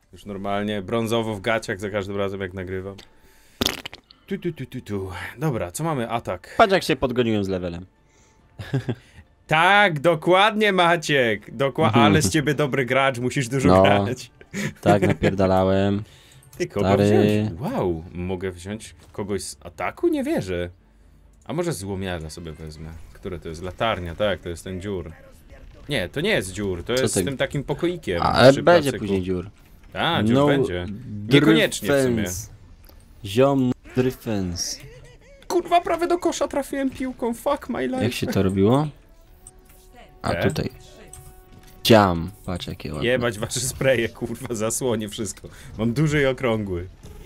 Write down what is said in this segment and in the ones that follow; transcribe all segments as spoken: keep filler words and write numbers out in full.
Już normalnie, brązowo w gaciach za każdym razem jak nagrywam. Tu, tu, tu, tu, tu. Dobra, co mamy? Atak. Patrz jak się podgoniłem z levelem. Tak, dokładnie Maciek. Dokła ale z ciebie dobry gracz, musisz dużo No, grać. tak napierdalałem. Ty, kogo Stary. wziąć? Wow, mogę wziąć kogoś z ataku? Nie wierzę. A może złomiarza sobie wezmę. Które to jest? Latarnia, tak, to jest ten dziur. Nie, to nie jest dziur, to Co jest ty? z tym takim pokoikiem. Ale przy będzie placyku. później dziur. A, dziur No będzie. Niekoniecznie w sumie. defense. Ziom defense. Kurwa, prawie do kosza trafiłem piłką, fuck my life. Jak się to robiło? A E? tutaj. Jam. Patrz jakie ładne. Jebać wasze spreje, kurwa, zasłonię wszystko. Mam duży i okrągły.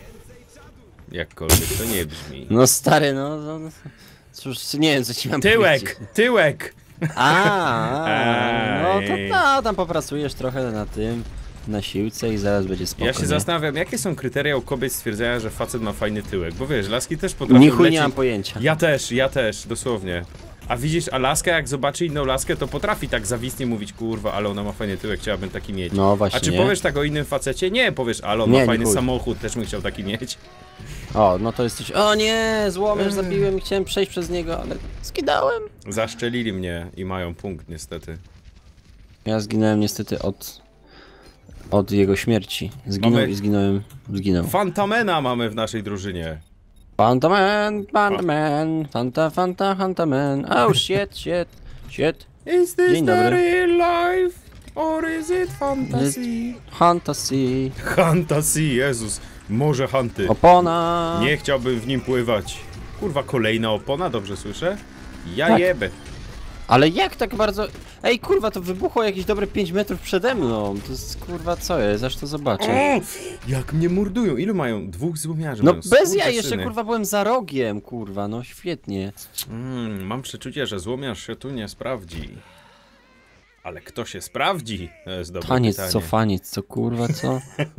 Jakkolwiek to nie brzmi. No stary, no, no, no. Cóż, nie wiem co ci mam Tyłek! powiedzieć. Tyłek! A, a, no to Aj. no, tam popracujesz trochę na tym, na siłce i zaraz będzie spoko. Ja się nie? zastanawiam, jakie są kryteria u kobiet stwierdzenia, że facet ma fajny tyłek. Bo wiesz, laski też potrafią Ni chuj lecieć... nie mam pojęcia. Ja też, ja też, dosłownie. A widzisz, a laska jak zobaczy inną laskę, to potrafi tak zawistnie mówić, kurwa, ale ona ma fajny tyłek, chciałabym taki mieć. No właśnie. A czy nie? powiesz tak o innym facecie? Nie, powiesz, ale on Nie, ma nie fajny chuj. samochód, też bym chciał taki mieć. O, no to jesteś. O nie, złomierz zabiłem i chciałem przejść przez niego, ale skidałem. Zaszczelili mnie i mają punkt, niestety. Ja zginąłem niestety od. Od jego śmierci. Zginął Mamy- i zginąłem. Zginął. Fantamena mamy w naszej drużynie. Fantaman, Fantaman, Fanta, Fanta, Fantaman. Oh shit, shit, shit. Is this Dzień the dobry. real life? Or is it fantasy? Fantasy. Fantasy, Jezus. Morze Hanty. Opona. Nie chciałbym w nim pływać. Kurwa, kolejna opona, dobrze słyszę? Ja Tak. jebę. Ale jak tak bardzo. Ej kurwa, to wybuchło jakieś dobre pięć metrów przede mną. To jest kurwa co jest, aż to zobaczę. O, jak mnie mordują. Ilu mają? Dwóch złomiarzy. No mają. bez ja Skurwysyny. jeszcze kurwa byłem za rogiem, kurwa, no świetnie. Mm, mam przeczucie, że złomiarz się tu nie sprawdzi. Ale kto się sprawdzi? To jest dobre Taniec, pytanie. co faniec, co kurwa, co?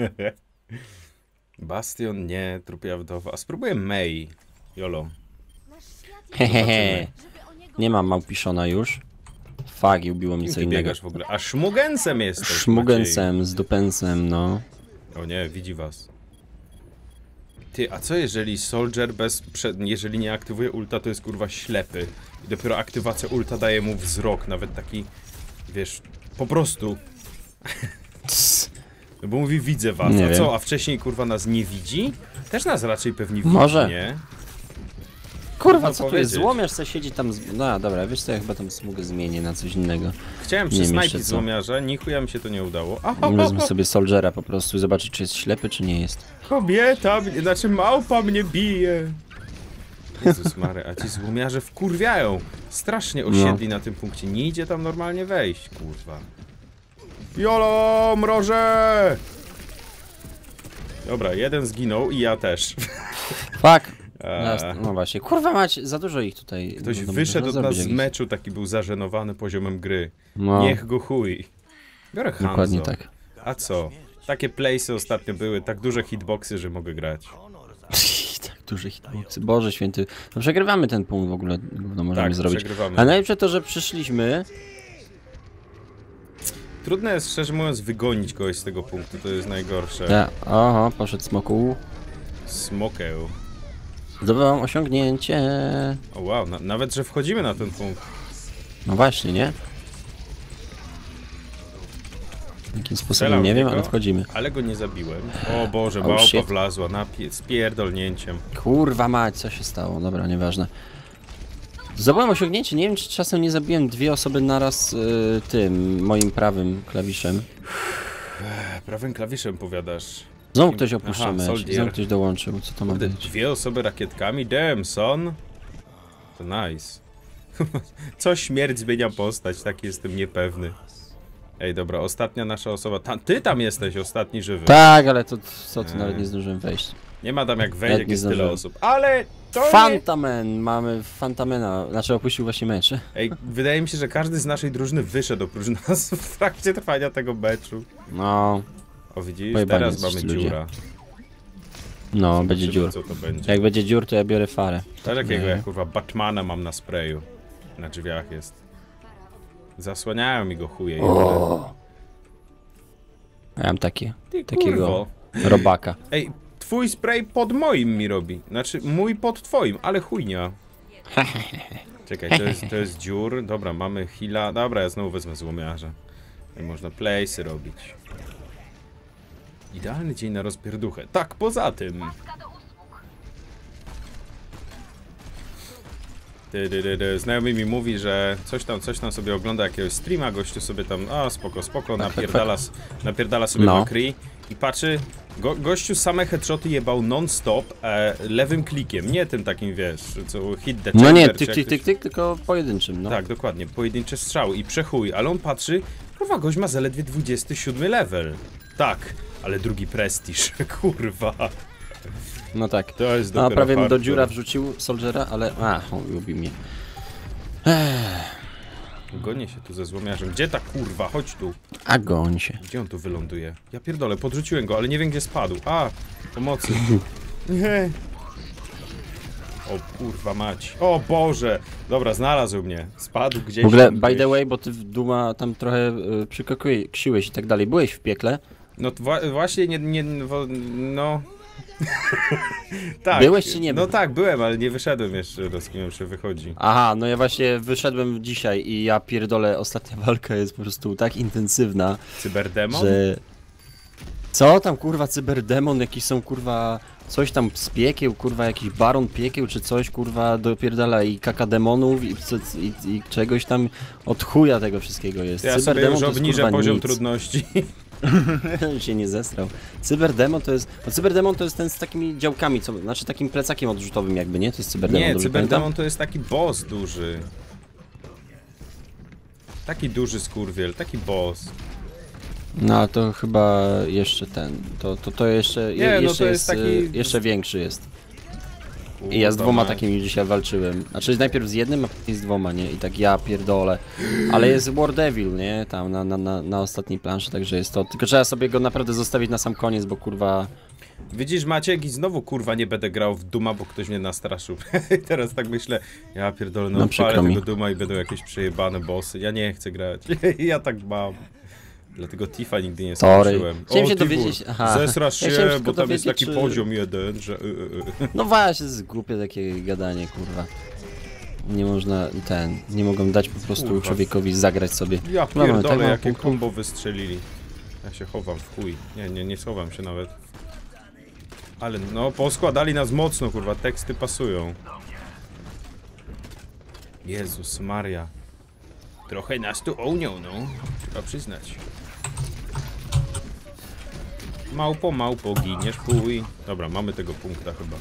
Bastion nie, trupia wdowa. A spróbuję May. Jolo. Hehehe. Nie mam małpiszona już. Fuck, i ubiło mnie Kim co ty innego. biegasz w ogóle? A szmugensem jesteś, Szmugensem, z dupensem, no. Maciej. O nie, widzi was. Ty, a co jeżeli Soldier bez... Prze jeżeli nie aktywuje ulta, to jest kurwa ślepy. I dopiero aktywacja ulta daje mu wzrok, nawet taki... Wiesz, po prostu. No bo mówi, widzę was, Nie a wiem. co, a wcześniej kurwa nas nie widzi? Też nas raczej pewnie widzi, Może. nie? Kurwa, Trudno co tu jest? powiedzieć. Złomiarz se siedzi tam z... No dobra, wiesz co, ja chyba tam smugę zmienię na coś innego. Chciałem Nie wiem jeszcze przysnajpić co. złomiarza, nichuja mi się to nie udało. Aha, Wezmę sobie Soldiera po prostu i zobaczyć, czy jest ślepy, czy nie jest. kobieta, mnie, znaczy małpa mnie bije. Jezus Mary, a ci złomiarze wkurwiają. Strasznie osiedli na tym punkcie, nie idzie tam normalnie wejść, kurwa. Jolo, mroże! Dobra, jeden zginął i ja też. Fuck! Eee. Zaraz- No właśnie, kurwa mać, za dużo ich tutaj. Ktoś no, wyszedł od można nas zrobić z jakiś- meczu, taki był zażenowany poziomem gry. No, Niech go chuj. Biorę Hanzo. dokładnie tak. A co? Takie playsy ostatnio były, tak duże hitboxy, że mogę grać. Tak duże hitboxy, Boże święty. No przegrywamy ten punkt w ogóle, no możemy Tak, zrobić. przegrywamy. A najlepsze to, że przyszliśmy. Trudno jest, szczerze mówiąc, wygonić kogoś z tego punktu, to jest najgorsze. Ja, oho, poszedł smoku. Smokeł. Zdobyłam osiągnięcie. O wow, na, nawet, że wchodzimy na ten punkt. No właśnie, nie? Jakim sposobem, Strzelam nie w wiem, niego, ale wchodzimy. Ale go nie zabiłem. O Boże, Oh, małpa shit. wlazła na pie- z pierdolnięciem. Kurwa mać, co się stało? Dobra, nieważne. Zdobyłem osiągnięcie, nie wiem czy czasem nie zabiłem dwie osoby naraz y, tym, moim prawym klawiszem. Prawym klawiszem powiadasz. Znowu ktoś opuszcza Aha, mecz, Soldier. znowu ktoś dołączył, co to ma Kurde, być? dwie osoby rakietkami? Damn, son. To nice. Co śmierć zmienia postać, tak jestem niepewny. Ej, dobra, ostatnia nasza osoba. Ta, ty tam jesteś, ostatni żywy. Tak, ale to co, to Eee. nawet nie zdążyłem wejść. Nie ma tam jak wejść, Nawet jak nie jest tyle zdążyłem. osób. Ale to nie... Fantamen, mamy Fantamena, znaczy opuścił właśnie mecz. Ej, wydaje mi się, że każdy z naszej drużyny wyszedł oprócz nas w trakcie trwania tego meczu. No, O, widzisz? Pojebani Teraz mamy jesteście ludzie. dziura. no, będzie Zobaczymy, dziur. co to będzie. Jak będzie dziur, to ja biorę farę. Tak jakiego Nie. ja kurwa Batmana mam na sprayu. Na drzwiach jest. Zasłaniają mi go chuje. O. Ja mam takie, Ty takiego kurwo. robaka. Ej, twój spray pod moim mi robi. Znaczy, mój pod twoim, ale chujnia. Czekaj, to jest, to jest dziur. Dobra, mamy heala. Dobra, ja znowu wezmę złomiarza. I można place'y robić. Idealny dzień na rozpierduchę. Tak, poza tym. Ty, ty, ty, ty. Znajomy mi mówi, że coś tam, coś tam sobie ogląda jakiegoś streama, gościu sobie tam, a spoko, spoko, napierdala, napierdala sobie No. McCree i patrzy, go, gościu same headshoty jebał non-stop e, lewym klikiem, nie tym takim, wiesz, co hit the No chamber, nie, czy tyk, tyk, jakoś- tyk, tyk, tylko pojedynczym, no. Tak, dokładnie, pojedyncze strzały i przechuj, ale on patrzy, kurwa, gość ma zaledwie dwudziesty siódmy level. Tak, ale drugi prestiż, kurwa. No tak. To jest No, dopiero prawie mi do hardcore. dziura wrzucił Soldiera, ale... A, on lubi mnie. Gonię się tu ze złomiarzem. Gdzie ta kurwa? Chodź tu. A goń się. Gdzie on tu wyląduje? Ja pierdolę, podrzuciłem go, ale nie wiem gdzie spadł. A, pomocy. Nie. O kurwa mać. O Boże. Dobra, znalazł mnie. Spadł gdzieś. W ogóle, tam by gdzieś. the way, bo ty w Duma tam trochę y, przykoksiłeś i tak dalej. Byłeś w piekle. No to wa właśnie nie, nie, wo- no... tak. Byłeś czy nie No byłeś? tak, byłem, ale nie wyszedłem jeszcze, do z kim jeszcze wychodzi. Aha, no ja właśnie wyszedłem dzisiaj i ja pierdolę, ostatnia walka jest po prostu tak intensywna, Cyberdemon? że... Co tam kurwa, cyberdemon, jakiś są kurwa... Coś tam z piekieł, kurwa, jakiś baron piekieł czy coś, kurwa, dopierdala i kakademonów i, co- i, i czegoś tam od chuja tego wszystkiego jest. Ja sobie Cyberdemon już to jest, obniżę kurwa, poziom nic. trudności. się nie zesrał. Cyberdemon to jest... No, cyberdemon to jest ten z takimi działkami, co, znaczy takim plecakiem odrzutowym jakby, nie? To jest cyberdemon, Nie, dobrze Cyberdemon pamiętam? to jest taki boss duży. Taki duży skurwiel, taki boss. No ale to chyba jeszcze ten, to, to, to jeszcze, Nie, je, no jeszcze to jest, jest y, taki- jeszcze większy jest. I ja z Kurwa dwoma mać. takimi dzisiaj walczyłem. Znaczy najpierw z jednym, a później z dwoma, nie? I tak ja pierdolę. Ale jest War Devil, nie? Tam na, na, na, na ostatniej planszy, także jest to. Tylko trzeba sobie go naprawdę zostawić na sam koniec, bo kurwa... Widzisz Maciek i znowu kurwa nie będę grał w Duma, bo ktoś mnie nastraszył. I teraz tak myślę, ja pierdolę, no, No, no przykro palę mi. tego Duma i będą jakieś przejebane bossy. Ja nie chcę grać. ja tak mam. Dlatego Tifa nigdy nie Sorry. skończyłem. Chciałem O, się Tifu, dowiedzieć- aha. Zesrasz Ja się, chciałem tylko bo tam jest dowiedzieć, taki czy- poziom jeden, że... y, y, y. No właśnie, to jest głupie takie gadanie, kurwa. Nie można, ten, nie mogą dać po prostu Kurwa. człowiekowi zagrać sobie. Ja No, mamy tak pierdolę, mało jakie punktów. kombo wystrzelili. Ja się chowam w chuj. Nie, nie, nie schowam się nawet. Ale no, poskładali nas mocno, kurwa, teksty pasują. Jezus Maria. Trochę nas tu ołnią, no. Trzeba przyznać. Małpo, małpo, giniesz, chuj. Dobra, mamy tego punkta chyba.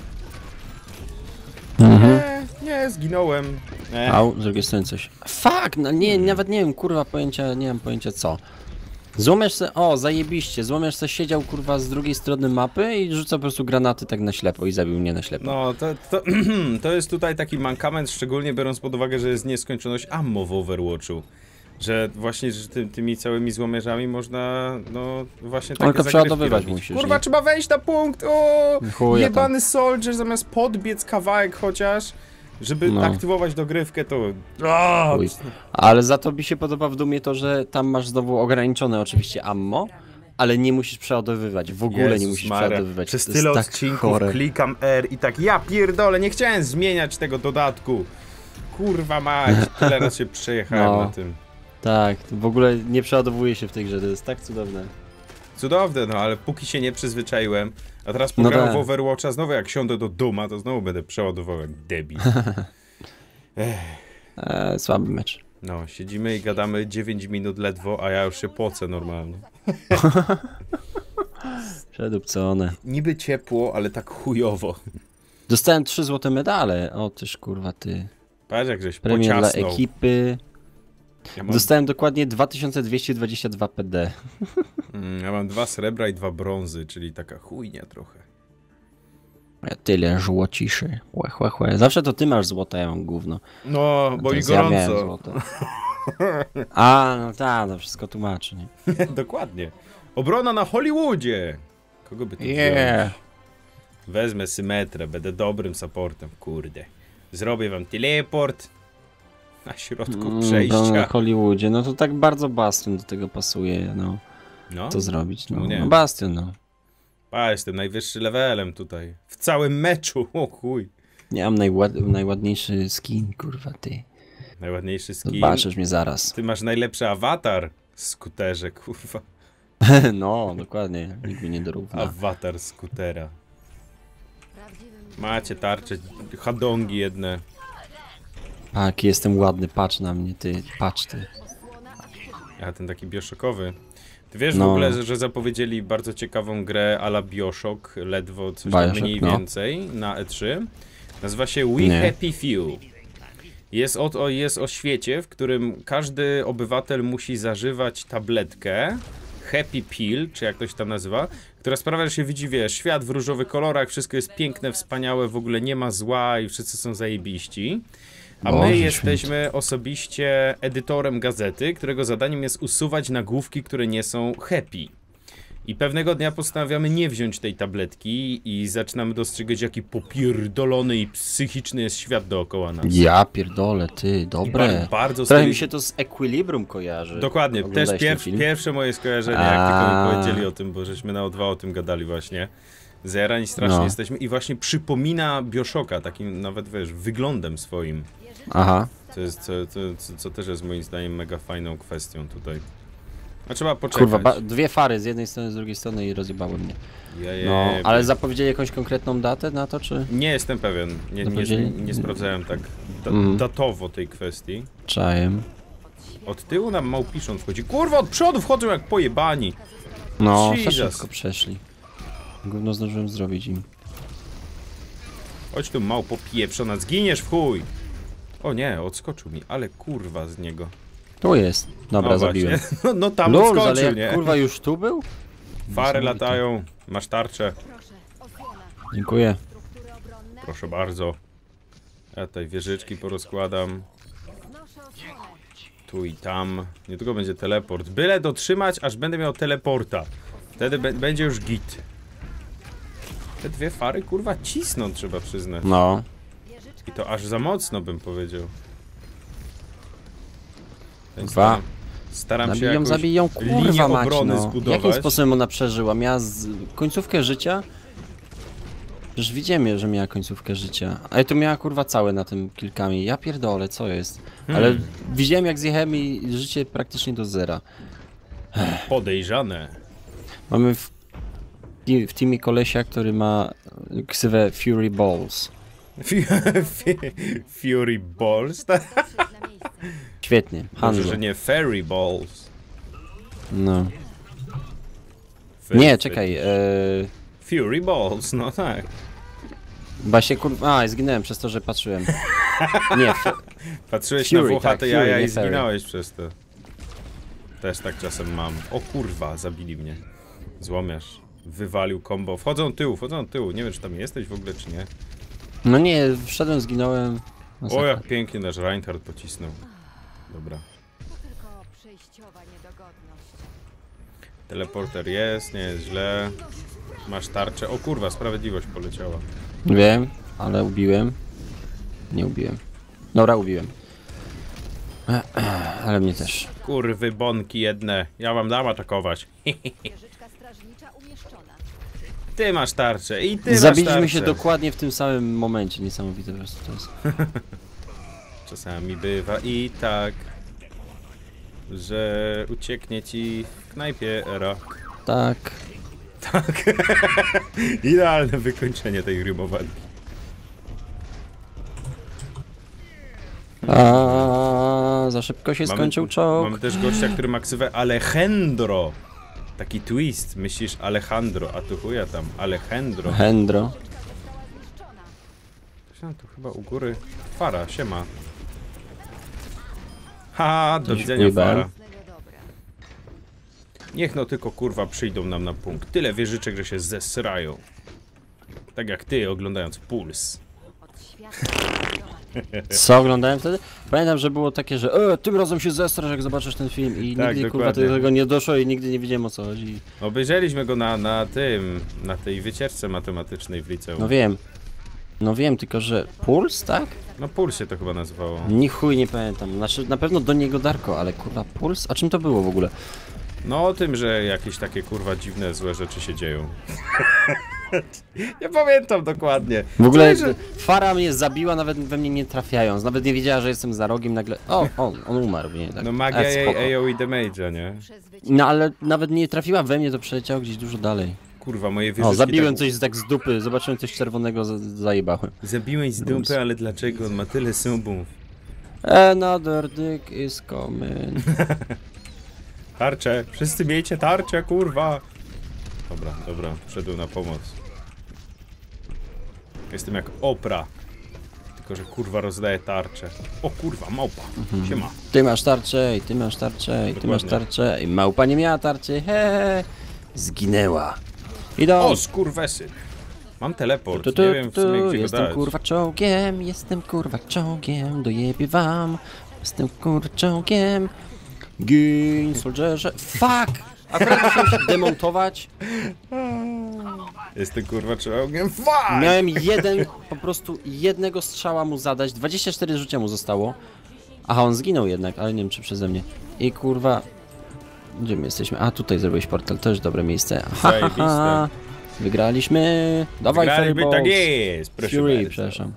Mhm. Nie, nie, zginąłem. Nie. Au, z drugiej strony coś. Fuck, no nie, nawet nie wiem, kurwa, pojęcia, nie mam pojęcia co. Złomiesz se, o, zajebiście, złomiesz se siedział, kurwa, z drugiej strony mapy i rzuca po prostu granaty tak na ślepo i zabił mnie na ślepo. No, to, to, to jest tutaj taki mankament, szczególnie biorąc pod uwagę, że jest nieskończoność ammo w Overwatchu. Że właśnie że ty, tymi całymi złomierzami można, no właśnie takie Tylko zagrywki przeładowywać robić. musisz, Kurwa, nie? trzeba wejść na punkt, o! Chuja Jebany soldier, zamiast podbiec kawałek chociaż, żeby No. aktywować dogrywkę, to... O, Chuj. Ale za to mi się podoba w Dumie to, że tam masz znowu ograniczone oczywiście ammo, ale nie musisz przeładowywać, w ogóle nie Jezus musisz Maria. przeładowywać. Przez To tyle jest tak odcinków chore. klikam R i tak, ja pierdolę, nie chciałem zmieniać tego dodatku. Kurwa mać, tyle raz się przejechałem No. na tym. Tak, w ogóle nie przeładowuje się w tej grze, to jest tak cudowne. Cudowne, no ale póki się nie przyzwyczaiłem, a teraz No pograłem tak. w Overwatcha, znowu jak siądę do Duma, to znowu będę przeładował jak debil. Eee, słaby mecz. No, siedzimy i gadamy dziewięć minut ledwo, a ja już się pocę normalnie. Przedupcone. Niby ciepło, ale tak chujowo. Dostałem trzy złote medale. O tyż kurwa ty. Patrz jak żeś Premia dla pociasnął. ekipy. Ja mam, Dostałem dokładnie dwa tysiące dwieście dwadzieścia dwa P D. mm, ja mam dwa srebra i dwa brązy, czyli taka chujnia trochę. Ja tyle złociszy. Łe, łe, łe. Zawsze to ty masz złoto, ja mam gówno. No, bo i Teraz ja miałem gorąco. złoto. A, no tak, to wszystko tłumaczy, nie? Dokładnie. Obrona na Hollywoodzie! Kogo by tu Yeah. wziąć? Wezmę symetrę, będę dobrym supportem, kurde. Zrobię wam teleport na środku Mm, to na przejścia. Hollywoodzie, no to tak bardzo Bastion do tego pasuje, no. No, Co zrobić? No, Czemu nie? no Bastion, no. a jestem najwyższy levelem tutaj. W całym meczu, o chuj. Nie mam najład... najładniejszy skin, kurwa, ty. Najładniejszy skin. Zobaczysz mnie zaraz. Ty masz najlepszy awatar, skuterze, kurwa. No, dokładnie. Nikt mnie nie dorówna. Awatar skutera. Macie tarcze, hadongi jedne. A, jaki jestem ładny, patrz na mnie, ty. Patrz, ty. A ten taki bioszokowy. Ty wiesz No. w ogóle, że zapowiedzieli bardzo ciekawą grę a la Bioshock, ledwo coś tam Bioshock, mniej no. więcej na E trzy. Nazywa się We Nie. Happy Few. Jest o, o, jest o świecie, w którym każdy obywatel musi zażywać tabletkę Happy Pill, czy jak to się tam nazywa, która sprawia, że się widzi, wiesz, świat w różowych kolorach, wszystko jest piękne, wspaniałe, w ogóle nie ma zła i wszyscy są zajebiści. A Boże my święty. jesteśmy osobiście edytorem gazety, którego zadaniem jest usuwać nagłówki, które nie są happy. I pewnego dnia postanawiamy nie wziąć tej tabletki i zaczynamy dostrzegać, jaki popierdolony i psychiczny jest świat dookoła nas. Ja pierdolę, ty, dobre. Bar- bardzo Trochę styli- mi się to z Equilibrium kojarzy. Dokładnie, też Oglądałeś ten pierw, film? pierwsze moje skojarzenie, A. jak tylko mi powiedzieli o tym, bo żeśmy na O dwa o tym gadali właśnie. Zjarani strasznie No. jesteśmy i właśnie przypomina Bioshocka, takim nawet, wiesz, wyglądem swoim. Aha. Co, jest, co, co, co, co też jest moim zdaniem mega fajną kwestią tutaj. A trzeba poczekać. Kurwa, ba- dwie fary z jednej strony, z drugiej strony i rozjebały mnie. Jeje, No, ale zapowiedzieli jakąś konkretną datę na to, czy? Nie jestem pewien, nie, nie, Zapowiedzieli? nie sprawdzałem tak da, Mm. datowo tej kwestii. Czajem. Od tyłu nam małpiszon wchodzi. Kurwa, od przodu wchodzą jak pojebani. No, za Jesus. szybko przeszli. Gówno zdążyłem zrobić im. Chodź tu małpo pieprzona, zginiesz w chuj. O nie, odskoczył mi, ale kurwa z niego. Tu jest. Dobra, No zabiłem. właśnie. No, no tam Lol, ale odskoczył, jak nie? kurwa już tu był? Fary Niesamowite. latają, masz tarczę. Dziękuję. Proszę bardzo. Ja tutaj wieżyczki porozkładam. Tu i tam. Niedługo będzie teleport. Byle dotrzymać, aż będę miał teleporta. Wtedy będzie już git. Te dwie fary, kurwa, cisną, trzeba przyznać. No. I to aż za mocno, bym powiedział. Więc Dwa. staram- Staram się Zabiją, jakąś zabiją, linię kurwa mać, obrony no. zbudować. Jakim sposobem ona przeżyła? Miała z... końcówkę życia? Przecież widzimy, że miała końcówkę życia. Ale to miała kurwa całe na tym kilkami. Ja pierdolę, co jest? Ale Hmm. widziałem jak zjechałem i życie praktycznie do zera. Podejrzane. Mamy w, w teamie kolesia, który ma ksywę Fury Balls. Fury Balls? Tak? Świetnie, Może, Hanzo. że nie Fairy Balls. No. Fairy- Nie, czekaj, e... Fury Balls, no tak. Chyba się kurwa... A, zginąłem przez to, że patrzyłem. Nie, f... Patrzyłeś Fury, na włochate tak, jaja Fury, i nie Fairy. zginąłeś przez to. Też tak czasem mam. O kurwa, zabili mnie. Złomiarz. Wywalił combo. Wchodzą tyłu, wchodzą tyłu. Nie wiem, czy tam jesteś w ogóle, czy nie. No nie, wszedłem, zginąłem. O, Masakra. jak pięknie nasz Reinhardt pocisnął. Dobra. Tylko przejściowa niedogodność. Teleporter jest, nie jest źle. Masz tarczę. O kurwa, sprawiedliwość poleciała. Wiem, ale ubiłem. Nie ubiłem. Dobra, ubiłem. Ale mnie też. Kurwy bonki jedne. Ja wam dam atakować. Wieżyczka strażnicza umieszczona. Ty masz tarczę i ty masz Zabiliśmy tarczę. się dokładnie w tym samym momencie. Niesamowite po prostu to jest. Czasami bywa i tak, że ucieknie ci w knajpie rok. Tak. Tak. Idealne wykończenie tej rymowanki. A za szybko się Mamy- skończył czołg. Mamy też gościa, który ma ksywę Alejandro. Taki twist. Myślisz Alejandro, a tu chuja tam. Alejandro. Hendro. Została zniszczona. Tam tu chyba u góry. Fara, siema. Ha, do widzenia Dziękuję. Fara. Niedobre. Niech no tylko kurwa przyjdą nam na punkt. Tyle wieżyczek, że się zesrają. Tak jak ty, oglądając Puls. Od świata. Co oglądałem wtedy? Pamiętam, że było takie, że e, tym razem się zestrasz, jak zobaczysz ten film i Tak, nigdy kurwa dokładnie. do tego nie doszło i nigdy nie wiedziałem o co chodzi. Obejrzeliśmy go na, na tym, na tej wycieczce matematycznej w liceum. No wiem. No wiem, tylko że Puls, tak? No Puls się to chyba nazywało. Ni chuj nie pamiętam. Znaczy na pewno do niego Darko, ale kurwa Puls? A czym to było w ogóle? No o tym, że jakieś takie kurwa dziwne, złe rzeczy się dzieją. Nie pamiętam dokładnie. W ogóle Czuję, że... Fara mnie zabiła, nawet we mnie nie trafiając. Nawet nie wiedziała, że jestem za rogiem, nagle... O, on, on umarł, nie? Tak. No magia E, jej spoko. A O E damage'a, nie? Przezwycięstwo. No ale nawet nie trafiła we mnie, to przeleciało gdzieś dużo dalej. Kurwa, moje wieżyczki O, zabiłem tak... coś z- tak z dupy, zobaczyłem coś czerwonego, z- zajebałem. Zabiłeś z dupy, ale dlaczego on ma tyle subów? Another dick is coming. Tarcze, wszyscy miejcie tarcze, kurwa! Dobra, dobra, wszedłem na pomoc. Jestem jak Opra. Tylko, że kurwa rozdaje tarcze. O kurwa, małpa, siema. Ty masz tarczę, i ty masz tarczę, i ty masz Dokładnie. tarczę, i małpa nie miała tarczy, he, zginęła. Idą. O, skurwesyn. Mam teleport, Tu, tu, nie wiem w tu, sumie gdzie go jestem dać. kurwa czołgiem, jestem kurwa czołgiem, dojebie wam. Jestem kurwa czołgiem. Gin, soldierze. Fuck! Akurat musiałem się demontować. Jestem kurwa czołgiem, fuck! Miałem jeden, po prostu jednego strzała mu zadać. dwadzieścia cztery życia mu zostało. Aha, on zginął jednak, ale nie wiem czy przeze mnie. I kurwa... Gdzie my jesteśmy? A, tutaj zrobiłeś portal, też dobre miejsce. Ha, ha, ha. Wygraliśmy. Dawaj, Graliby, Fireballs. tak jest, proszę Fury, bardzo. przepraszam.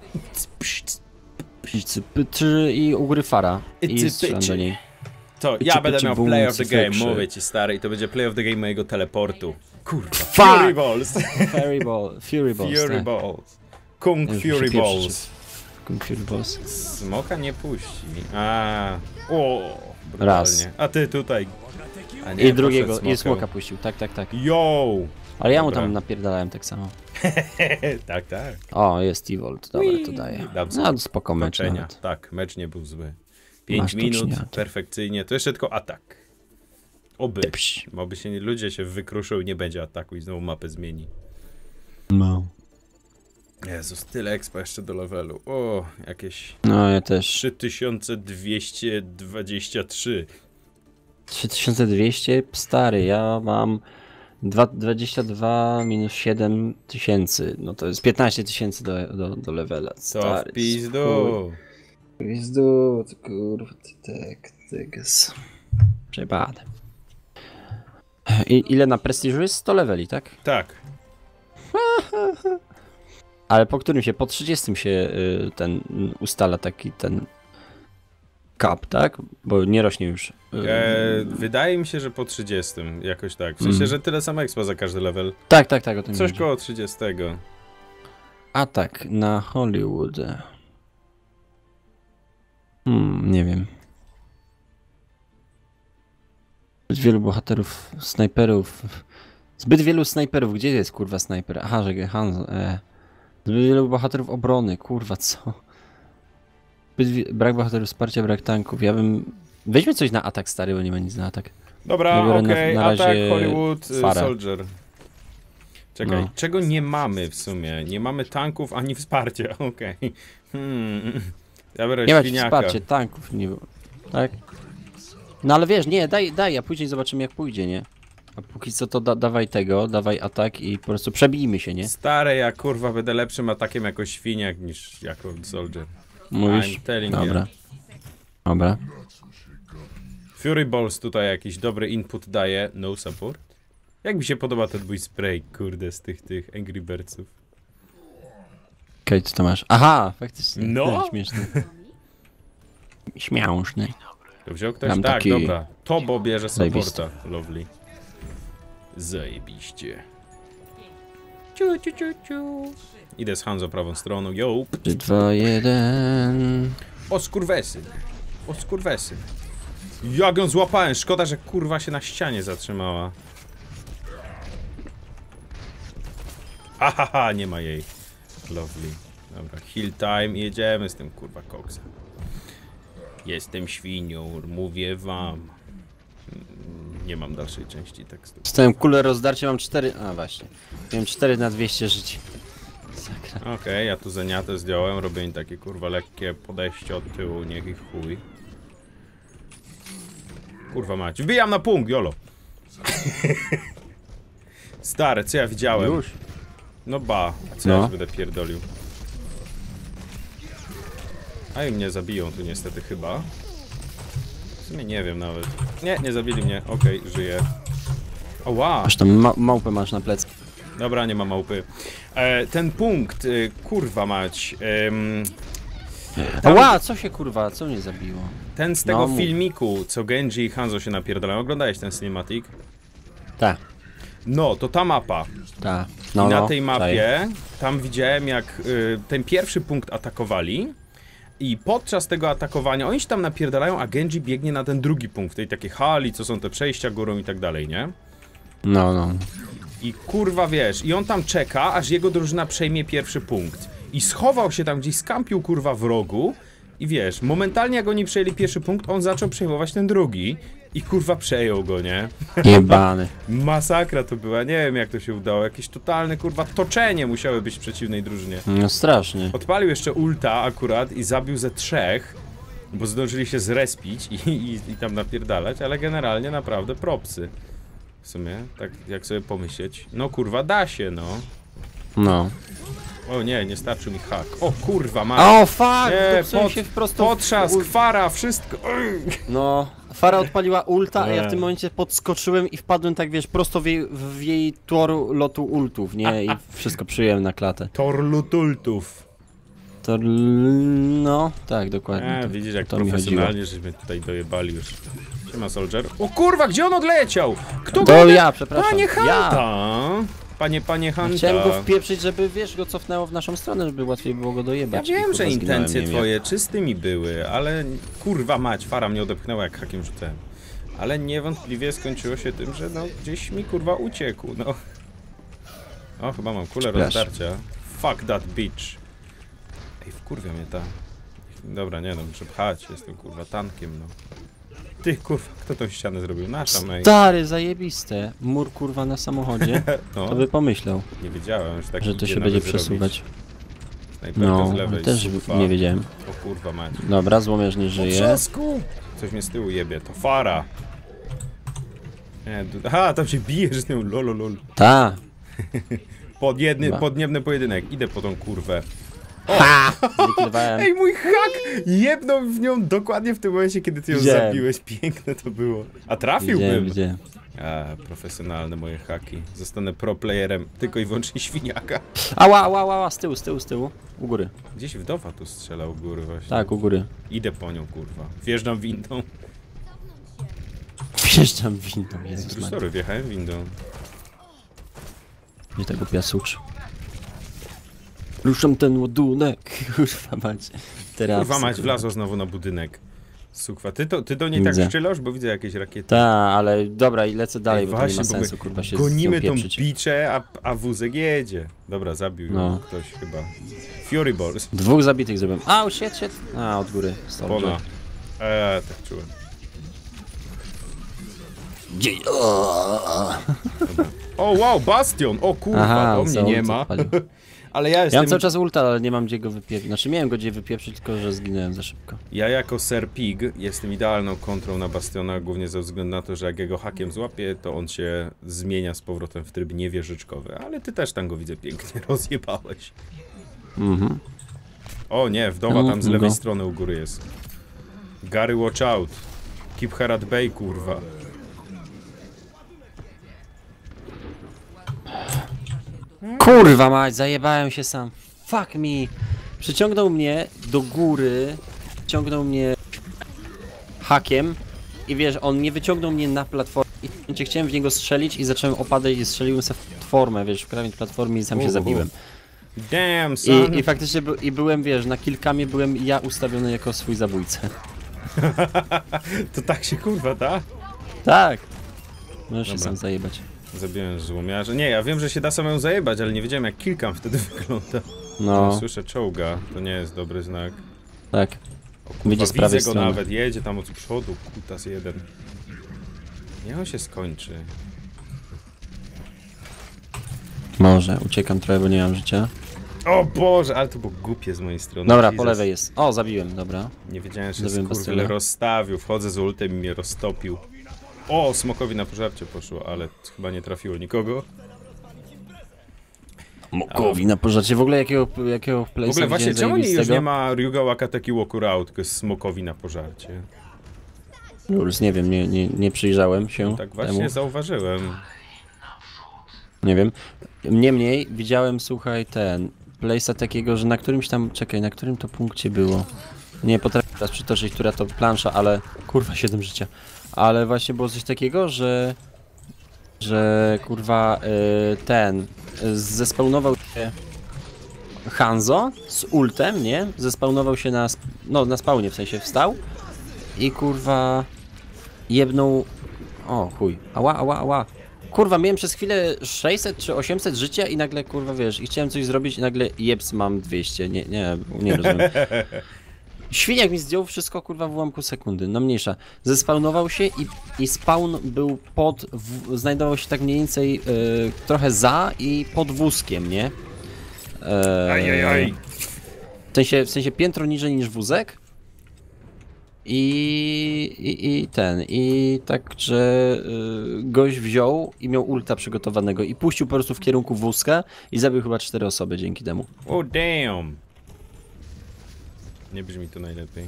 Trzy i u góry Fara. I Cypy, strzelam czy- do niej. To Pyci, ja będę pyci, miał bum, play of the game, cyfrze. mówię ci stary, i to będzie play of the game mojego teleportu. Kurwa, Fuck! Fury Balls. Fury Ball, Fury Balls, Fury tak. Balls. Kung Już Fury muszę pierwszy Balls. Kung Fury Balls. Smoka nie puści. A, o, Raz. brutalnie. A ty tutaj. A nie, I drugiego, poszedł i smokiem. smoka puścił, tak, tak, tak. Yo! Ale ja mu Dobra. tam napierdalałem tak samo. tak, tak. O, jest Evolt, dobra, to daję. Dobrze. No, spoko mecz Kończenia. nawet. Tak, mecz nie był zły. pięć Masz minut, tuczniaty. perfekcyjnie. To jeszcze tylko atak. Oby. Psz. Oby się nie, ludzie się wykruszą i nie będzie ataku i znowu mapę zmieni. No. Jezus, tyle expa jeszcze do levelu. O, jakieś No, ja też. trzy tysiące dwieście dwadzieścia trzy. trzy tysiące dwieście? Stary, ja mam dwa- dwadzieścia dwa minus siedem tysięcy. No to jest piętnaście tysięcy do, do, do levela. Co Stary, w pizdu. Pizdu, to kurwa, tak, tygas. Przebady. I ile na prestiżu jest? sto leveli, tak? Tak. Ale po którym się? Po trzydziestym się y, ten y, ustala taki ten cap, tak? Bo nie rośnie już. Y, E, wydaje mi się, że po trzydziestym. Jakoś tak. W sensie, Mm. że tyle samo expa za każdy level. tak, tak, tak, o tym Coś chodzi. koło trzydziestego. Atak na Hollywood. Hmm, nie wiem. Zbyt wielu bohaterów, snajperów. Zbyt wielu snajperów. Gdzie jest kurwa snajper? Aha, że Hanzo. E. Zbyt wielu bohaterów obrony. Kurwa, co? Zbyt wi- brak bohaterów wsparcia, brak tanków. Ja bym... Weźmy coś na atak stary, bo nie ma nic na atak. Dobra, Ja biorę okej, na- na atak razie Hollywood y, Farę. Soldier. Czekaj, No. czego nie mamy w sumie? Nie mamy tanków ani wsparcia, okej. Hmm. Ja biorę Nie ma ci świniaka. wsparcia, tanków nie było. Tak? No ale wiesz, nie, daj, daj, a później zobaczymy jak pójdzie, nie? A póki co to da, dawaj tego, dawaj atak i po prostu przebijmy się, nie? Stare, ja kurwa będę lepszym atakiem jako świniak niż jako Soldier. Mówisz? I'm telling Dobra. you. Dobra. Fury Balls tutaj jakiś dobry input daje. No support. Jak mi się podoba ten mój spray, kurde, z tych, tych Angry Birdsów. Okej, co to masz? Aha, faktycznie. No. No. Śmieszny. Śmieszny. To wziął ktoś? Mam Tak, taki- dobra. Tobo bierze Zajebisty. supporta. Lovely. Zajebiście. Ciu, ciu, ciu, ciu. Idę z Hanzo prawą stroną. Yo. trzy, dwa, jeden. O skurwesyn. O skurwesyn. Jak ją złapałem. Szkoda, że kurwa się na ścianie zatrzymała. Hahaha, nie ma jej. Lovely. Dobra, heal time i jedziemy z tym kurwa koksem. Jestem świnią, mówię wam. Mm, Nie mam dalszej części tekstu. Dostałem kulę rozdarcia, mam cztery. A właśnie. Miałem cztery na dwieście żyć. Sakra. Okej, ja tu zeniatę zdjąłem, robię im takie kurwa lekkie podejście od tyłu, niech ich chuj. Kurwa mać, wbijam na punkt, jolo. Stare, co ja widziałem? Już. No ba, a co No. ja już będę pierdolił? A i mnie zabiją tu niestety chyba. W sumie nie wiem nawet. Nie, nie zabili mnie. Okej, okay, żyję. Oła! Aż tam ma małpę masz na plecach. Dobra, nie ma małpy. E, ten punkt, y, kurwa mać. Ym, tam, Ła, co się kurwa, co mnie zabiło? ten z tego No, filmiku, co Genji i Hanzo się napierdalają. Oglądałeś ten cinematic? Tak, No, to ta mapa. tak. I No, na no, tej tutaj. mapie, tam widziałem jak y, ten pierwszy punkt atakowali. I podczas tego atakowania, oni się tam napierdalają, a Genji biegnie na ten drugi punkt, w tej takiej hali, co są te przejścia górą i tak dalej, nie? No, no. I kurwa wiesz, i on tam czeka, aż jego drużyna przejmie pierwszy punkt. I schował się tam gdzieś, skampił kurwa w rogu. I wiesz, momentalnie jak oni przejęli pierwszy punkt, on zaczął przejmować ten drugi. I kurwa przejął go, nie? Jebany. Masakra to była, nie wiem jak to się udało. Jakieś totalne kurwa toczenie musiały być w przeciwnej drużynie. No strasznie. Odpalił jeszcze ulta akurat i zabił ze trzech. Bo zdążyli się zrespić i, i, i tam napierdalać, ale generalnie naprawdę propsy. W sumie, tak jak sobie pomyśleć. No kurwa, da się, no. No. O nie, nie starczył mi hak. O kurwa, ma. O fuck! Nie, Pod, pod, się wprost potrzask, kwara, wszystko. No, Fara odpaliła ulta, a ja w Nie. tym momencie podskoczyłem i wpadłem tak, wiesz, prosto w jej, w jej tor lotu ultów, nie? I wszystko przyjąłem na klatę. Torlutultów. To... no, tak, dokładnie. E, to, widzisz jak to mi profesjonalnie żeśmy tutaj dojebali już. Siema Soldier. O kurwa, gdzie on odleciał? Kto go To odle... ja, przepraszam. Panie Ja. Hanta! Panie, panie Hanta. Chciałem go wpieprzyć, żeby, wiesz, go cofnęło w naszą stronę, żeby łatwiej było go Ja dojebać. I, wiem, kurwa, że zginąłem, intencje nie wiem twoje czystymi były, ale kurwa mać, Fara mnie odepchnęła jak hakiem rzucałem. Ale niewątpliwie skończyło się tym, że no gdzieś mi kurwa uciekł, no. O, chyba mam kulę Przepraszam. rozdarcia. Fuck that bitch. Ej, wkurwia mnie ta. Dobra, nie no, muszę pchać, jestem kurwa tankiem, no. Ty kurwa, kto tą ścianę zrobił? Nasza, mej. Stary, zajebiste. Mur, kurwa, na samochodzie. No, To by pomyślał, nie wiedziałem, że tak że to idzie się nawet będzie zrobić. przesuwać. Snajperka No, z lewej, też sufa. nie wiedziałem. O kurwa mać. Dobra, złomierz nie żyje. Trzasku! Coś mnie z tyłu jebie, to Fara. Nie, du- aha, tam się bije z nią, lololol. Ta. Podjedny, Chyba. podniebny pojedynek, idę po tą kurwę. Ha! Zlikwidowałem. Ej, mój hak! Jebnął w nią dokładnie w tym momencie, kiedy ty ją Widziałem. zabiłeś. Piękne to było. A Widziałem, trafiłbym. widziałem. A, profesjonalne moje haki. Zostanę pro playerem tylko i wyłącznie świniaka. Ała, ała, ała, z tyłu, z tyłu, z tyłu. U góry. Gdzieś wdowa tu strzelał u góry właśnie. Tak, u góry. Idę po nią, kurwa. Wjeżdżam windą. Wjeżdżam windą, Jezus Maria. Sorry, wjechałem windą. Nie tego piasucz. Ruszam ten ładunek. Kurwa mać. Teraz. Kurwa mać, wlazła znowu na budynek. Sukwa, ty, to, ty do niej Widzę. tak strzelasz, bo widzę jakieś rakiety. Ta, ale dobra, i lecę dalej, Ej, bo to właśnie, nie ma bo my sensu, kurwa, się Gonimy z nią tą pieprzyć. biczę, a, a wózek jedzie. Dobra, zabił No. ją ktoś chyba. Fury Balls. Dwóch zabitych zrobiłem. A, shit, shit. A, od góry. Ona. Soldier. Eee, tak czułem. Gdzie? O! O wow, Bastion! O kurwa, Aha, do mnie za nie ulicę ma. odpalił. Ale ja Ja jestem... mam cały czas ulta, ale nie mam gdzie go wypieprzyć. Znaczy miałem go gdzie wypieprzyć, tylko że zginąłem za szybko. Ja jako Ser Pig jestem idealną kontrą na Bastiona, głównie ze względu na to, że jak jego hakiem złapię, to on się zmienia z powrotem w tryb niewieżyczkowy. Ale ty też tam go widzę pięknie rozjebałeś. Mhm. O nie, wdowa tam z No, lewej go. strony u góry jest. Gary, watch out. Keep her at bay, kurwa. Kurwa mać, zajebałem się sam. Fuck me. Przyciągnął mnie do góry, ciągnął mnie hakiem i wiesz, on nie wyciągnął mnie na platformę i w tym momencie chciałem w niego strzelić i zacząłem opadać i strzeliłem sobie w platformę, wiesz, w krawędź platformy i sam się Uhu. zabiłem. Damn, son. I, i faktycznie by, i byłem, wiesz, na kilkamie byłem ja ustawiony jako swój zabójca. To tak się kurwa da? Tak. Możesz się Dobra. sam zajebać. Zabiłem złomiarza. Nie, ja wiem, że się da samemu zajebać, ale nie wiedziałem jak kilkam wtedy wygląda. No, Słyszę czołga, to nie jest dobry znak. tak. O, kurwa, Wyjdzie z prawej widzę go strony. nawet, jedzie tam od przodu, kutas jeden. Niech on się skończy. Może, uciekam trochę, bo nie mam życia. O Boże, ale to było głupie z mojej strony. Dobra, Jesus. po lewej jest. O, zabiłem, dobra. Nie wiedziałem, że Zabiłem skurwyl Bastiona. rozstawił. Wchodzę z ultem i mnie roztopił. O, smokowi na pożarcie poszło, ale chyba nie trafiło nikogo. Mokowi na pożarcie. W ogóle jakiego, jakiego place'a W ogóle właśnie, widziałem czemu nie, już zajebistego? nie ma Ryuga Wakateki Walkurout, tylko jest smokowi na pożarcie? Jules, nie wiem, nie, nie, nie przyjrzałem się Tak właśnie temu. zauważyłem. Nie wiem. Niemniej widziałem, słuchaj, ten place'a takiego, że na którymś tam, czekaj, na którym to punkcie było? Nie potrafię teraz przytoczyć, która to plansza, ale kurwa, siedem życia. Ale właśnie było coś takiego, że że kurwa y, ten y, zespawnował się Hanzo z ultem, nie? Zespawnował się na, sp- no na spawnie, w sensie wstał i kurwa jebnął, o chuj, ała, ała, ała. Kurwa, miałem przez chwilę sześćset czy osiemset życia i nagle, kurwa, wiesz, i chciałem coś zrobić i nagle jeps, mam dwieście, nie, nie, nie rozumiem. Świniak mi zdjął wszystko, kurwa, w ułamku sekundy, no mniejsza. Zespawnował się i, i spawn był pod, w, znajdował się tak mniej więcej y, trochę za i pod wózkiem, nie? E, Ajajaj. w, sensie, w sensie piętro niżej niż wózek. I, i, i ten, i tak, że y, gość wziął i miał ulta przygotowanego i puścił po prostu w kierunku wózka i zabił chyba cztery osoby dzięki temu. Oh damn. Nie brzmi to najlepiej.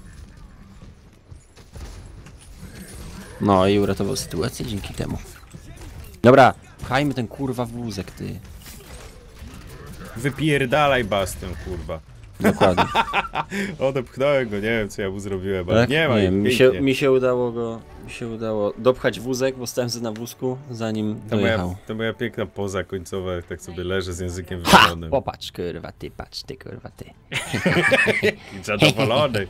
No i uratował sytuację dzięki temu. Dobra, pchajmy ten kurwa wózek, ty. Wypierdalaj Bastian, kurwa. Dokładnie. Odepchnąłem go, nie wiem co ja mu zrobiłem, ale Tak? nie ma Nie, ich, mi, pięknie. się, mi się udało go, mi się udało dopchać wózek, bo stałem sobie na wózku, zanim To dojechał. moja, to moja piękna poza końcowa, jak tak sobie leżę z językiem Ha! wywalonym. Popatrz, kurwa, ty, patrz, ty, kurwa, ty. I zadowolony.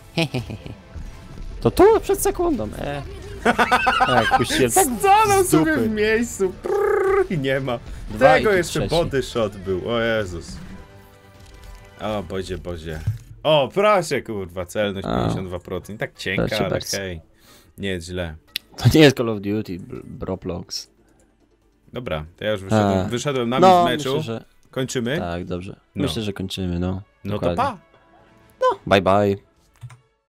To tu, przed sekundą, e. Tak, puściłem tak Stanął z sobie dupy. w miejscu prrr, i nie ma. Dwa Tego i jeszcze trzeci. body shot był, o Jezus. O bozie, bozie. O, proszę kurwa, celność A. pięćdziesiąt dwa procent. Tak cienka, Proszę ale bardzo. hej. Nie jest źle. To nie jest Call of Duty, br- Broplox. Dobra, to ja już wyszedłem, A. wyszedłem na No, z meczu. myślę, że Kończymy? tak, dobrze. No. Myślę, że kończymy, no. No to Dokładnie. pa! Bye bye.